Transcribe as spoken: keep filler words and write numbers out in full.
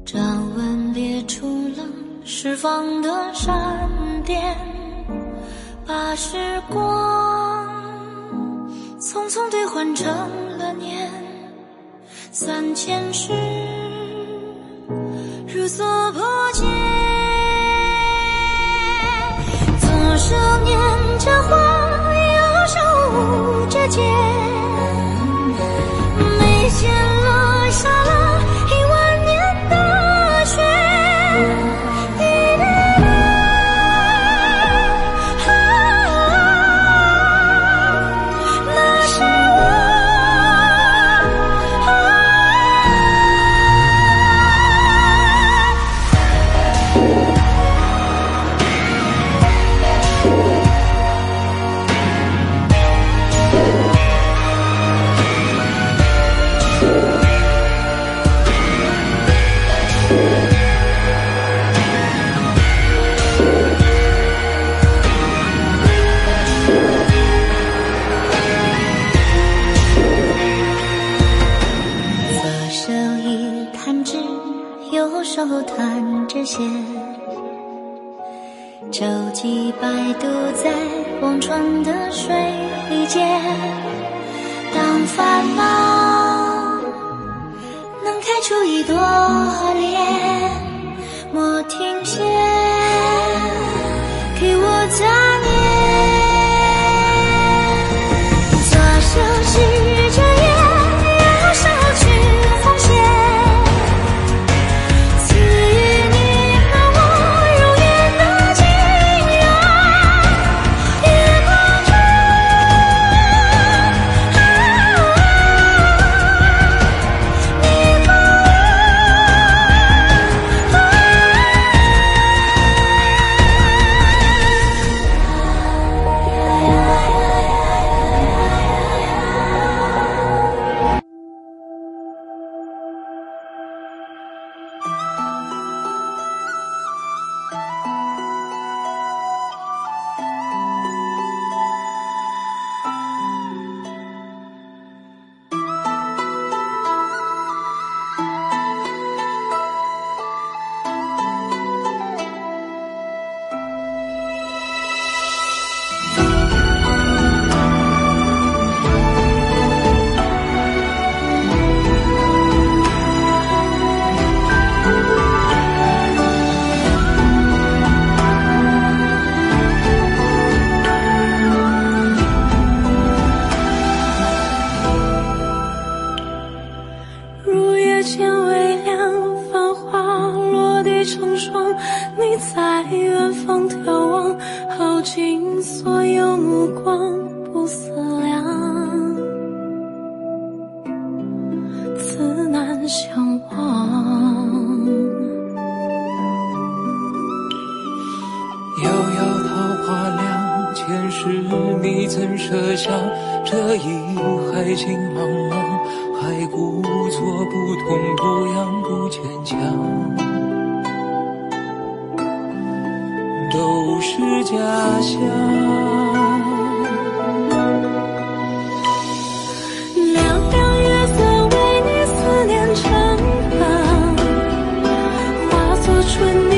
朝闻别出了释放的闪电，把时光匆匆兑换成了年，三千世如所破茧。左手捻着花，右手舞着剑，眉间落下了一万年的雪。那是我。右手弹着弦，舟楫摆渡在忘川的水间。当烦恼能开出一朵莲，莫停歇，给我加冕。左手许着愿，右手去奉献。 你在远方眺望，耗尽所有目光，不思量，此难相忘。 遥遥桃花凉，前世你怎设想？这一海情茫茫，还故作不痛不痒不坚强。都是假象， 凉凉月色为你思念成河，化作春